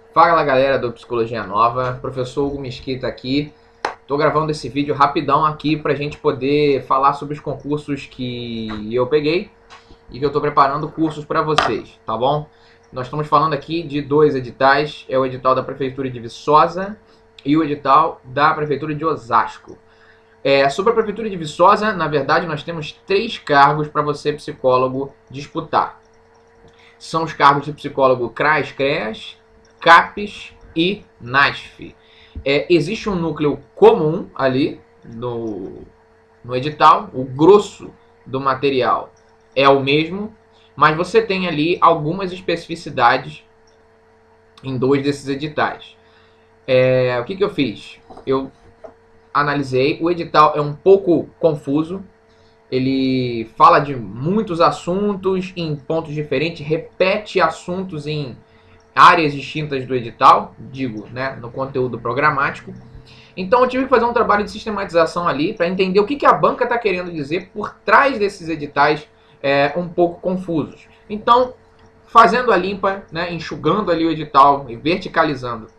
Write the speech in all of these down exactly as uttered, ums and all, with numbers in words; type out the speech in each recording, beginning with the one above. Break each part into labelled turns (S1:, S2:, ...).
S1: Fala galera do Psicologia Nova, professor Hugo Mesquita aqui. Tô gravando esse vídeo rapidão aqui pra gente poder falar sobre os concursos que eu peguei e que eu tô preparando cursos para vocês, tá bom? Nós estamos falando aqui de dois editais, é o edital da Prefeitura de Viçosa e o edital da Prefeitura de Osasco. É, sobre a Prefeitura de Viçosa, na verdade, nós temos três cargos para você, psicólogo, disputar. São os cargos de psicólogo CRAS, CREAS, CAPES e NASF. É, existe um núcleo comum ali no, no edital, o grosso do material é o mesmo, mas você tem ali algumas especificidades em dois desses editais. É, o que, que eu fiz? Eu analisei, o edital é um pouco confuso, ele fala de muitos assuntos em pontos diferentes, repete assuntos em áreas distintas do edital, digo, né, no conteúdo programático. Então eu tive que fazer um trabalho de sistematização ali para entender o que, que a banca está querendo dizer por trás desses editais é, um pouco confusos. Então, fazendo a limpa, né, enxugando ali o edital e verticalizando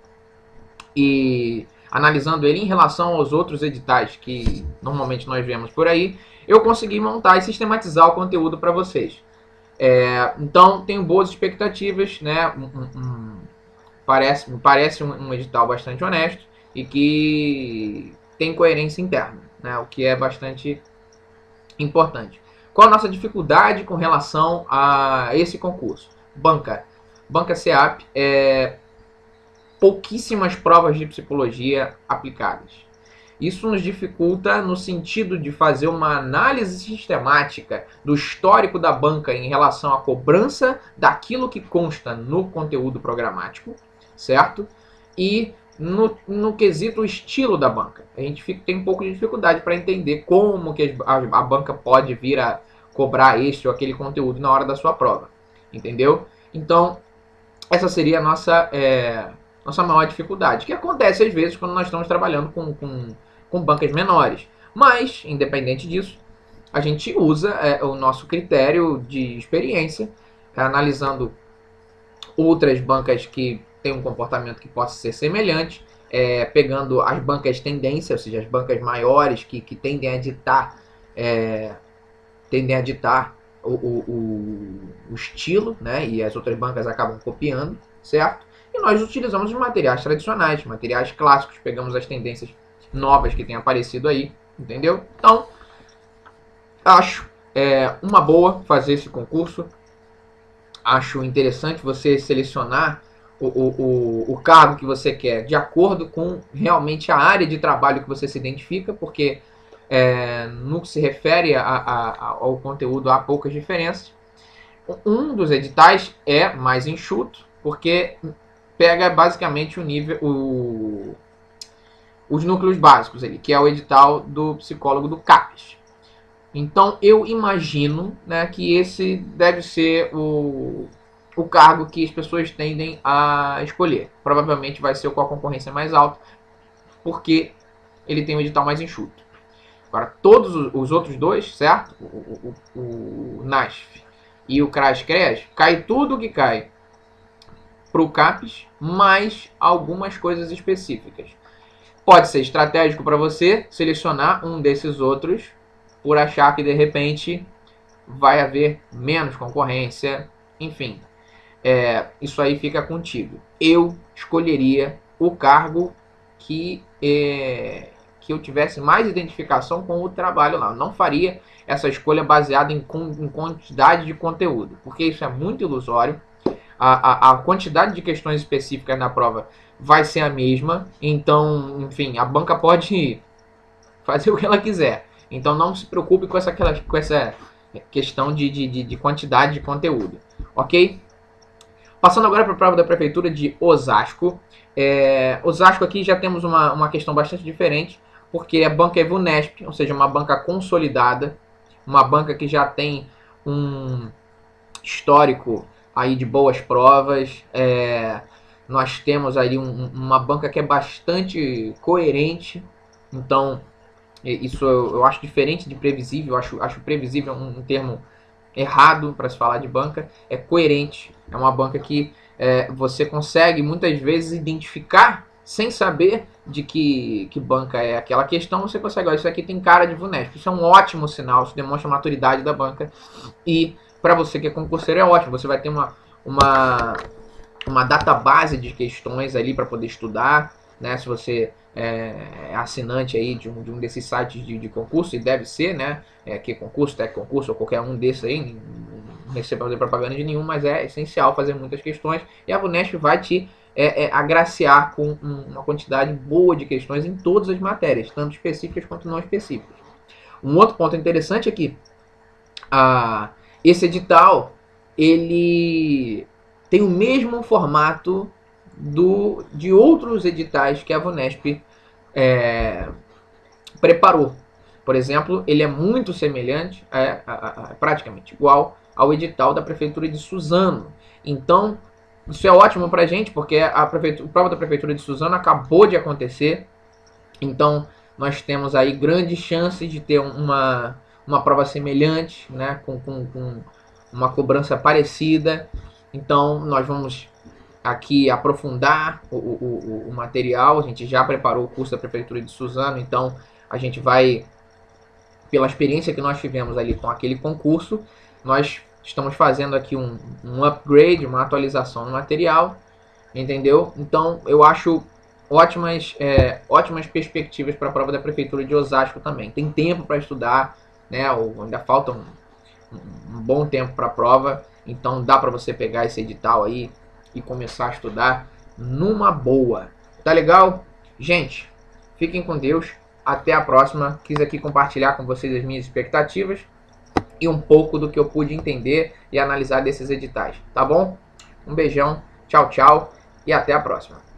S1: e analisando ele em relação aos outros editais que normalmente nós vemos por aí, eu consegui montar e sistematizar o conteúdo para vocês. É, então, tenho boas expectativas, né? Um, um, parece, parece um, um edital bastante honesto e que tem coerência interna, né? O que é bastante importante. Qual a nossa dificuldade com relação a esse concurso? Banca. Banca SEAP é pouquíssimas provas de psicologia aplicadas. Isso nos dificulta no sentido de fazer uma análise sistemática do histórico da banca em relação à cobrança daquilo que consta no conteúdo programático, certo? E no, no quesito estilo da banca. A gente fica, tem um pouco de dificuldade para entender como que a, a banca pode vir a cobrar este ou aquele conteúdo na hora da sua prova, entendeu? Então, essa seria a nossa, é, nossa maior dificuldade, que acontece às vezes quando nós estamos trabalhando com... com com bancas menores. Mas, independente disso, a gente usa é, o nosso critério de experiência, é, analisando outras bancas que têm um comportamento que possa ser semelhante, é, pegando as bancas tendência, ou seja, as bancas maiores que, que tendem a ditar, é, tendem a ditar o, o, o, o estilo, né, e as outras bancas acabam copiando, certo? E nós utilizamos os materiais tradicionais, materiais clássicos, pegamos as tendências novas que tem aparecido aí, entendeu? Então, acho é, uma boa fazer esse concurso. Acho interessante você selecionar o, o, o, o cargo que você quer de acordo com realmente a área de trabalho que você se identifica, porque é, no que se refere a, a, ao conteúdo há poucas diferenças. Um dos editais é mais enxuto, porque pega basicamente o nível... O, os núcleos básicos ali, que é o edital do psicólogo do CAPES. Então eu imagino, né, que esse deve ser o, o cargo que as pessoas tendem a escolher. Provavelmente vai ser o com a concorrência mais alta, porque ele tem um edital mais enxuto. Agora, todos os outros dois, certo? O, o, o NASF e o CRAS CREAS, cai tudo que cai para o CAPES, mais algumas coisas específicas. Pode ser estratégico para você selecionar um desses outros por achar que de repente vai haver menos concorrência, enfim. É, isso aí fica contigo. Eu escolheria o cargo que, é, que eu tivesse mais identificação com o trabalho lá. Eu não faria essa escolha baseada em, em quantidade de conteúdo, porque isso é muito ilusório. A, a, a quantidade de questões específicas na prova vai ser a mesma, então, enfim, a banca pode fazer o que ela quiser. Então não se preocupe com essa, com essa questão de, de, de quantidade de conteúdo, ok? Passando agora para a prova da Prefeitura de Osasco. É, Osasco aqui já temos uma, uma questão bastante diferente, porque a banca é VUNESP, ou seja, uma banca consolidada, uma banca que já tem um histórico aí de boas provas. É, nós temos aí um, uma banca que é bastante coerente, então isso eu, eu acho diferente de previsível. Eu acho, acho previsível um, um termo errado para se falar de banca. É coerente, é uma banca que é, você consegue muitas vezes identificar, sem saber de que, que banca é aquela questão, você consegue, olha, isso aqui tem cara de VUNESP. Isso é um ótimo sinal, isso demonstra a maturidade da banca. E para você que é concurseiro é ótimo, você vai ter uma, uma, uma database de questões ali para poder estudar, né? Se você é assinante aí de um, de um desses sites de, de concurso, e deve ser, né? É, que concurso, tech concurso, ou qualquer um desses aí, não recebo fazer propaganda de nenhum, mas é essencial fazer muitas questões, e a VUNESP vai te é, é, agraciar com uma quantidade boa de questões em todas as matérias, tanto específicas quanto não específicas. Um outro ponto interessante é que a, esse edital, ele tem o mesmo formato do, de outros editais que a VUNESP é, preparou. Por exemplo, ele é muito semelhante, é, a, a, a, praticamente igual ao edital da Prefeitura de Suzano. Então, isso é ótimo para a gente, porque a, prefeitura, a prova da Prefeitura de Suzano acabou de acontecer. Então, nós temos aí grandes chances de ter uma, uma prova semelhante, né, com, com, com uma cobrança parecida. Então, nós vamos aqui aprofundar o, o, o, o material. A gente já preparou o curso da Prefeitura de Suzano, então a gente vai, pela experiência que nós tivemos ali com aquele concurso, nós estamos fazendo aqui um, um upgrade, uma atualização no material, entendeu? Então eu acho ótimas, é, ótimas perspectivas para a prova da Prefeitura de Osasco também. Tem tempo para estudar, né? Ou ainda falta um, um bom tempo para a prova, então dá para você pegar esse edital aí e começar a estudar numa boa. Tá legal? Gente, fiquem com Deus. Até a próxima. Quis aqui compartilhar com vocês as minhas expectativas e um pouco do que eu pude entender e analisar desses editais. Tá bom? Um beijão. Tchau, tchau. E até a próxima.